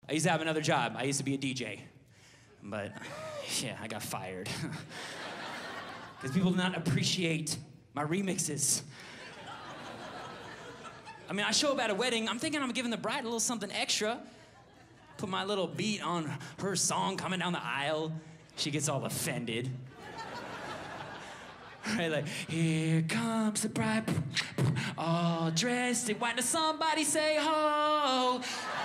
I used to have another job. I used to be a DJ. But, yeah, I got fired. Because people do not appreciate my remixes. I mean, I show up at a wedding, I'm thinking I'm giving the bride a little something extra. Put my little beat on her song coming down the aisle. She gets all offended. Right, like, here comes the bride, all dressed in white. Does somebody say ho?